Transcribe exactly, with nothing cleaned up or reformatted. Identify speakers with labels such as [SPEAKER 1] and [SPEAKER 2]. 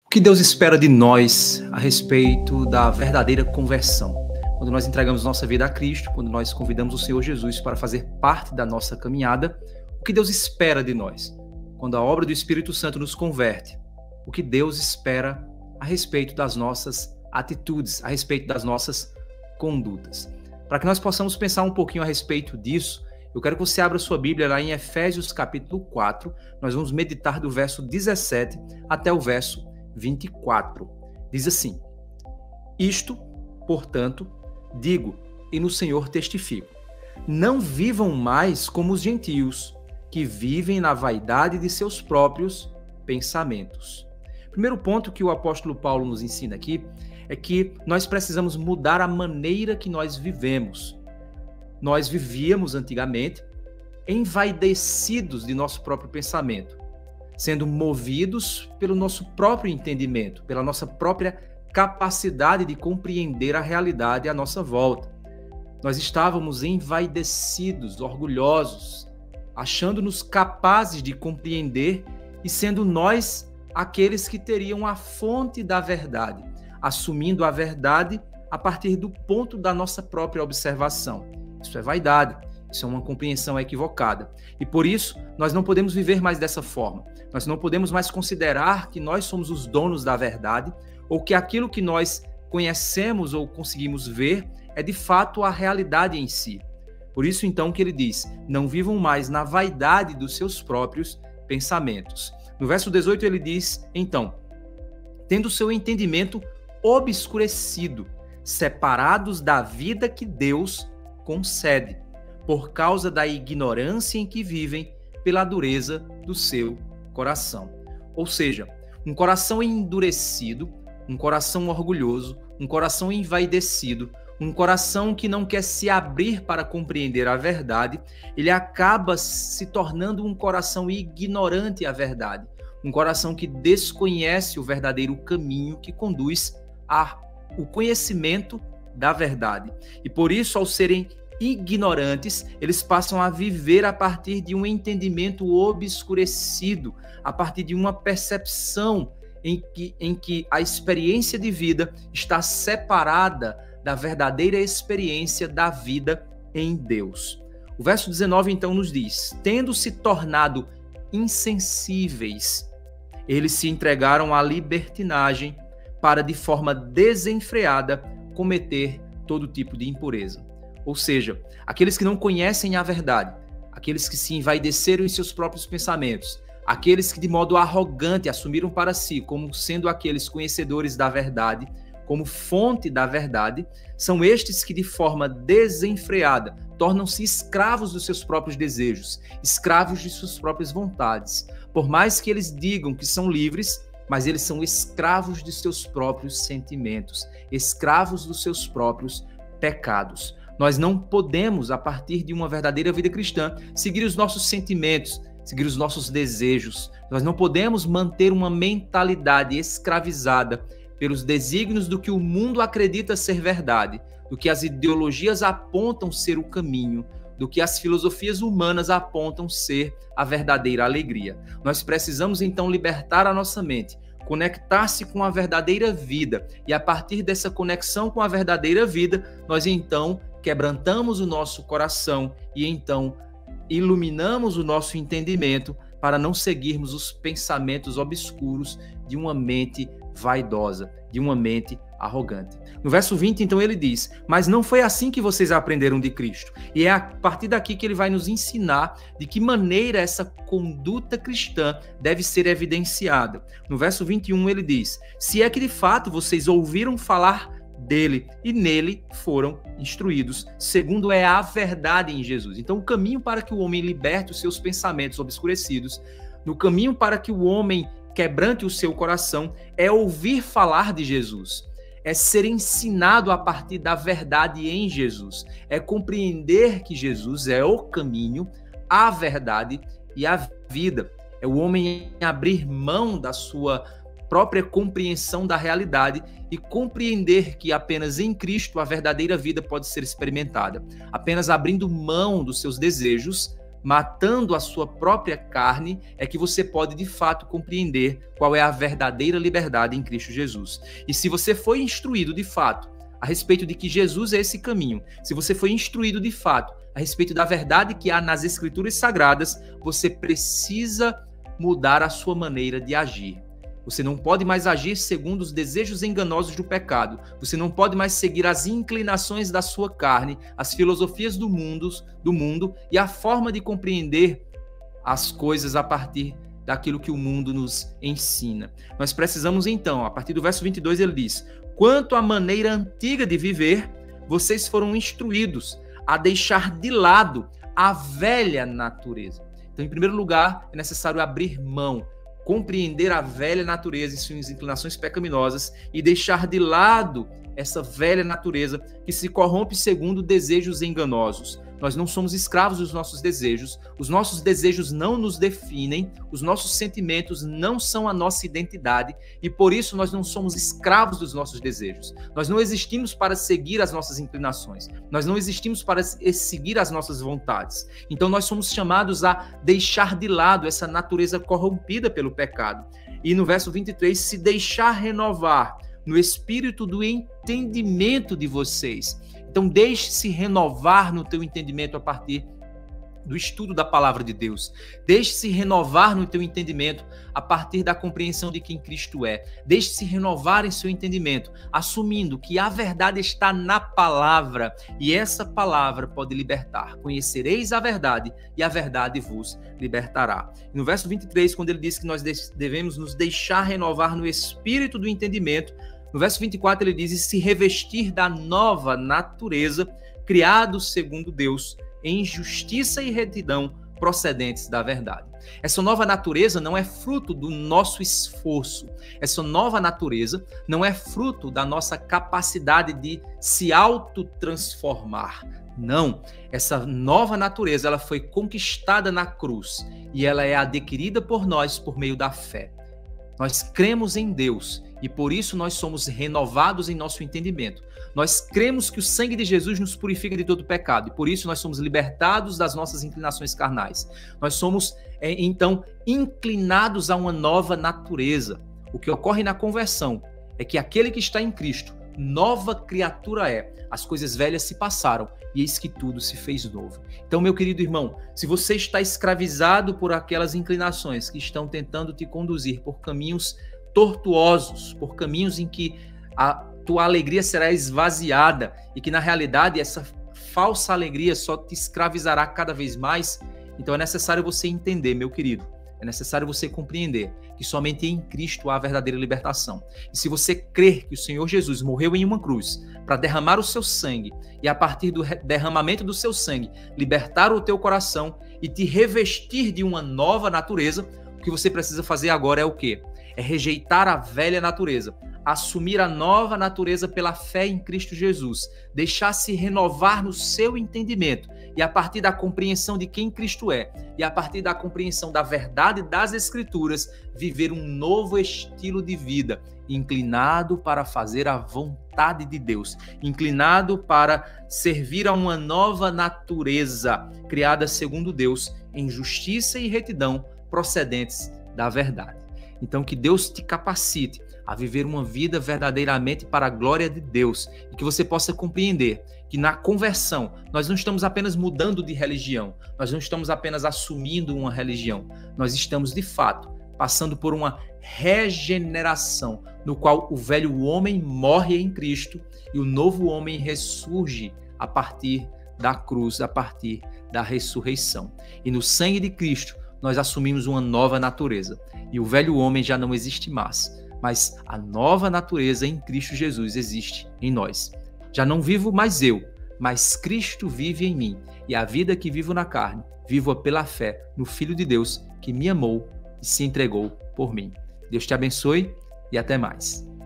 [SPEAKER 1] O que Deus espera de nós a respeito da verdadeira conversão? Quando nós entregamos nossa vida a Cristo, quando nós convidamos o Senhor Jesus para fazer parte da nossa caminhada, o que Deus espera de nós? Quando a obra do Espírito Santo nos converte, o que Deus espera a respeito das nossas atitudes, a respeito das nossas condutas? Para que nós possamos pensar um pouquinho a respeito disso, eu quero que você abra sua Bíblia lá em Efésios capítulo quatro, nós vamos meditar do verso dezessete até o verso vinte e quatro. Diz assim: Isto, portanto, digo e no Senhor testifico, não vivam mais como os gentios, que vivem na vaidade de seus próprios pensamentos. Primeiro ponto que o apóstolo Paulo nos ensina aqui é que nós precisamos mudar a maneira que nós vivemos. Nós vivíamos antigamente envaidecidos de nosso próprio pensamento, sendo movidos pelo nosso próprio entendimento, pela nossa própria capacidade de compreender a realidade à nossa volta. Nós estávamos envaidecidos, orgulhosos, achando-nos capazes de compreender e sendo nós aqueles que teriam a fonte da verdade, assumindo a verdade a partir do ponto da nossa própria observação. Isso é vaidade, isso é uma compreensão equivocada. E por isso, nós não podemos viver mais dessa forma. Nós não podemos mais considerar que nós somos os donos da verdade ou que aquilo que nós conhecemos ou conseguimos ver é de fato a realidade em si. Por isso, então, que ele diz, não vivam mais na vaidade dos seus próprios pensamentos. No verso dezoito ele diz, então, tendo seu entendimento obscurecido, separados da vida que Deus concede, por causa da ignorância em que vivem, pela dureza do seu coração. Ou seja, um coração endurecido, um coração orgulhoso, um coração envaidecido, um coração que não quer se abrir para compreender a verdade, ele acaba se tornando um coração ignorante à verdade, um coração que desconhece o verdadeiro caminho que conduz ao conhecimento da verdade. E por isso, ao serem ignorantes, eles passam a viver a partir de um entendimento obscurecido, a partir de uma percepção em que, em que a experiência de vida está separada da verdadeira experiência da vida em Deus. O verso dezenove então nos diz, tendo se tornado insensíveis, eles se entregaram à libertinagem para de forma desenfreada cometer todo tipo de impureza. Ou seja, aqueles que não conhecem a verdade, aqueles que se envaideceram em seus próprios pensamentos, aqueles que de modo arrogante assumiram para si como sendo aqueles conhecedores da verdade, como fonte da verdade, são estes que de forma desenfreada tornam-se escravos dos seus próprios desejos, escravos de suas próprias vontades. Por mais que eles digam que são livres, mas eles são escravos de seus próprios sentimentos, escravos dos seus próprios pecados. Nós não podemos, a partir de uma verdadeira vida cristã, seguir os nossos sentimentos, seguir os nossos desejos. Nós não podemos manter uma mentalidade escravizada pelos desígnios do que o mundo acredita ser verdade, do que as ideologias apontam ser o caminho, do que as filosofias humanas apontam ser a verdadeira alegria. Nós precisamos então libertar a nossa mente, conectar-se com a verdadeira vida, e a partir dessa conexão com a verdadeira vida, nós então quebrantamos o nosso coração e então iluminamos o nosso entendimento para não seguirmos os pensamentos obscuros de uma mente vaidosa, de uma mente arrogante. No verso vinte, então, ele diz, mas não foi assim que vocês aprenderam de Cristo. E é a partir daqui que ele vai nos ensinar de que maneira essa conduta cristã deve ser evidenciada. No verso vinte e um, ele diz, se é que de fato vocês ouviram falar dele e nele foram instruídos, segundo é a verdade em Jesus. Então, o caminho para que o homem liberte os seus pensamentos obscurecidos, no caminho para que o homem quebrante o seu coração, é ouvir falar de Jesus, é ser ensinado a partir da verdade em Jesus, é compreender que Jesus é o caminho, a verdade e a vida. É o homem abrir mão da sua própria compreensão da realidade e compreender que apenas em Cristo a verdadeira vida pode ser experimentada. Apenas abrindo mão dos seus desejos, matando a sua própria carne, é que você pode de fato compreender qual é a verdadeira liberdade em Cristo Jesus. E se você foi instruído de fato a respeito de que Jesus é esse caminho, se você foi instruído de fato a respeito da verdade que há nas Escrituras Sagradas, você precisa mudar a sua maneira de agir. Você não pode mais agir segundo os desejos enganosos do pecado. Você não pode mais seguir as inclinações da sua carne, as filosofias do mundo, do mundo e a forma de compreender as coisas a partir daquilo que o mundo nos ensina. Nós precisamos então, a partir do verso vinte e dois, ele diz: quanto à maneira antiga de viver, vocês foram instruídos a deixar de lado a velha natureza. Então, em primeiro lugar, é necessário abrir mão, compreender a velha natureza e suas inclinações pecaminosas e deixar de lado essa velha natureza que se corrompe segundo desejos enganosos. Nós não somos escravos dos nossos desejos, os nossos desejos não nos definem, os nossos sentimentos não são a nossa identidade e por isso nós não somos escravos dos nossos desejos. Nós não existimos para seguir as nossas inclinações, nós não existimos para seguir as nossas vontades. Então nós somos chamados a deixar de lado essa natureza corrompida pelo pecado. E no verso vinte e três, se deixar renovar no espírito do entendimento de vocês. Então, deixe-se renovar no teu entendimento a partir do estudo da palavra de Deus. Deixe-se renovar no teu entendimento a partir da compreensão de quem Cristo é. Deixe-se renovar em seu entendimento, assumindo que a verdade está na palavra e essa palavra pode libertar. Conhecereis a verdade e a verdade vos libertará. No verso vinte e três, quando ele diz que nós devemos nos deixar renovar no espírito do entendimento, no verso vinte e quatro ele diz: e se revestir da nova natureza, criado segundo Deus, em justiça e retidão procedentes da verdade. Essa nova natureza não é fruto do nosso esforço. Essa nova natureza não é fruto da nossa capacidade de se autotransformar. Não, essa nova natureza ela foi conquistada na cruz e ela é adquirida por nós por meio da fé. Nós cremos em Deus e por isso nós somos renovados em nosso entendimento. Nós cremos que o sangue de Jesus nos purifica de todo pecado e por isso nós somos libertados das nossas inclinações carnais. Nós somos, é, então, inclinados a uma nova natureza. O que ocorre na conversão é que aquele que está em Cristo, nova criatura é. As coisas velhas se passaram e eis que tudo se fez novo. Então, meu querido irmão, se você está escravizado por aquelas inclinações que estão tentando te conduzir por caminhos tortuosos, por caminhos em que a tua alegria será esvaziada e que, na realidade, essa falsa alegria só te escravizará cada vez mais, então é necessário você entender, meu querido, é necessário você compreender que somente em Cristo há a verdadeira libertação. E se você crer que o Senhor Jesus morreu em uma cruz para derramar o seu sangue e a partir do derramamento do seu sangue libertar o teu coração e te revestir de uma nova natureza, o que você precisa fazer agora é o quê? É rejeitar a velha natureza, assumir a nova natureza pela fé em Cristo Jesus, deixar-se renovar no seu entendimento e a partir da compreensão de quem Cristo é e a partir da compreensão da verdade das Escrituras, viver um novo estilo de vida, inclinado para fazer a vontade de Deus, inclinado para servir a uma nova natureza criada segundo Deus, em justiça e retidão procedentes da verdade. Então, que Deus te capacite a viver uma vida verdadeiramente para a glória de Deus e que você possa compreender que na conversão nós não estamos apenas mudando de religião, nós não estamos apenas assumindo uma religião, nós estamos de fato passando por uma regeneração no qual o velho homem morre em Cristo e o novo homem ressurge a partir da cruz, a partir da ressurreição. E no sangue de Cristo nós assumimos uma nova natureza e o velho homem já não existe mais, mas a nova natureza em Cristo Jesus existe em nós. Já não vivo mais eu, mas Cristo vive em mim e a vida que vivo na carne, vivo-a pela fé no Filho de Deus que me amou e se entregou por mim. Deus te abençoe e até mais.